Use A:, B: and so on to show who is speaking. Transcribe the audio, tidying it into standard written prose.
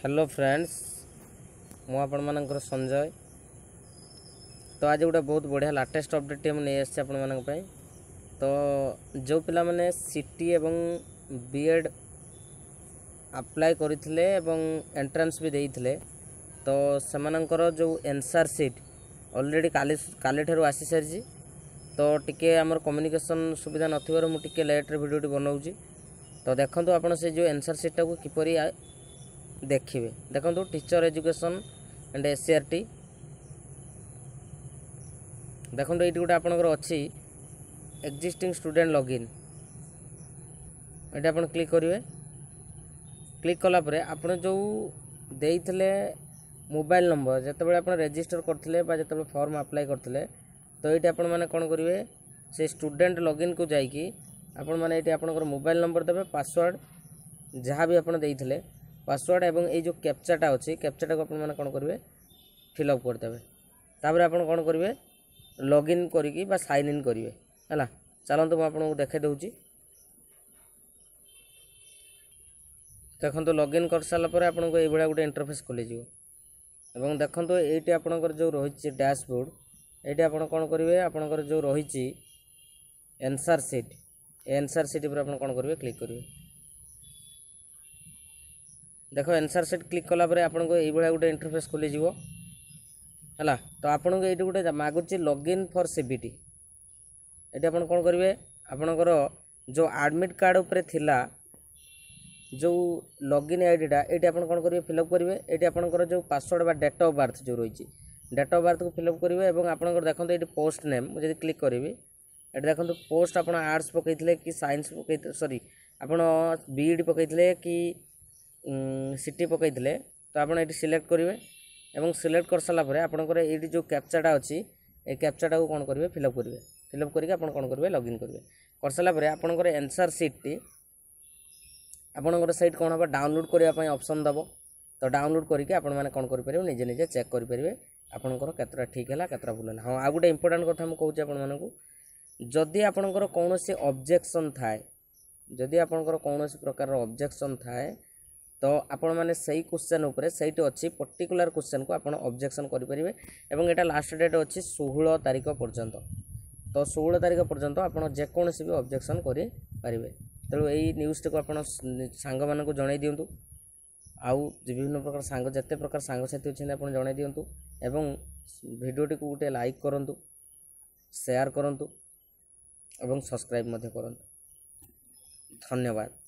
A: Hello friends मु आपण मानकर संजय। तो आज गोटे बहुत बढ़िया लाटेस्ट अपडेट हम नहीं आसे आपण मानक पई। तो जो पिला माने सीटी एवं बीएड अप्लाई करथिले एवं एंट्रेंस भी देइथिले तो सेमानकर जो आंसर सीट ऑलरेडी काली ठारू आसी सारी। तो टिके हमर कम्युनिकेशन सुविधा नथिबार मु टिके लेट रे वीडियो बनाउची। तो देखंतु आपण से जो आंसर सीट को किपरि देखिए देखो टीचर एजुकेशन एंड एससीआरटी देखो ये गोटे आपंकर अच्छी एक्जिस्टिंग स्टूडेंट लॉगिन ये आप क्लिक करेंगे। क्लिक कलापर आप जो देते मोबाइल नंबर जिते आप रजिस्टर करते जो फॉर्म अप्लाई करते तो ये आप कौन करेंगे से स्टूडेंट लॉगिन को जाकि आपण मैंने ये आपंकर मोबाइल नंबर देवे पासवर्ड जहाँ भी आपड़ देते पासवर्ड एवं ये जो कैप्चाटा अच्छी कैप्चाटा को आपने कौन करेंगे फिलअप करदे। तापर आप कौन करेंगे लॉगिन करी साइन इन करेंगे है। चलते मुझे देखे दूँगी। देखो लॉगिन कर सारापर आपको ये गोटे इंटरफेस खोल देखो ये आपंकर जो रही डैशबोर्ड ये आप कौन करेंगे आपंकर जो रही आंसर सीट पर आप कौन करेंगे क्लिक करेंगे। देखो आंसर सीट क्लिक कलापर आपको ये गोटे इंटरफेस खोल है। तो आपको ये गोटे मागुची लॉगिन फॉर सीबीटी ये आप कौन करेंगे आपणकर जो एडमिट कार्ड उपरे थिला जो लॉगिन आईडीटा ये आप कौन करेंगे फिलअप करेंगे। ये आपंकर जो पासवर्ड बा डेट ऑफ बर्थ जो रही डेट ऑफ बर्थ को फिलअप करेंगे। और आपंकर देखो ये पोस्ट नेम मुझे क्लिक करी ये देखो पोस्ट आप आर्ट्स पकईले कि साइंस पकई सॉरी आप बीईडी पकईले कि सीटी पकईले तो आप सिलेक्ट करेंगे। और सिलेक्ट कर सारापर आपंकर ये जो कैप्चाटा अच्छी ये कैप्चाटा को कौन करेंगे फिलअप करेंगे। फिलअप करके आप कौन करेंगे लॉगिन करेंगे। कर सारापर आपंकर आंसर सीट आपंकर साइट कौन हम डाउनलोड करने ऑप्शन दब। तो डाउनलोड करके आप कौन करेंगे निजे निजे चेक करेंगे आपंकर केतटा ठीक है केतटा भूल है। हाँ आ गोटे इंपोर्टेंट कथा मुझे कहूँ आपको जदि आपंकर कौन सी ऑब्जेक्शन थाए जदि आपंकर कौन प्रकार ऑब्जेक्शन थाए तो आपण मैंने सही क्वेश्चन उपरे सहीटी अच्छी पर्टिकुलर क्वेश्चन को आप ऑब्जेक्शन करेंगे। और यहाँ लास्ट डेट अच्छी 16 तारीख पर्यंत। तो 16 तारीख पर्यंत आप जेकोसी भी ऑब्जेक्शन करेंगे। तेणु यही न्यूज़ को आप सांग मान जन दिंतु आउ विभिन्न प्रकार सांग जिते प्रकार सांगसाथी अच्छे आप जन दिंतु एवं भिडियोटी को गोटे लाइक करूँ शेयर करूँ और सब्सक्राइब करूँ। धन्यवाद।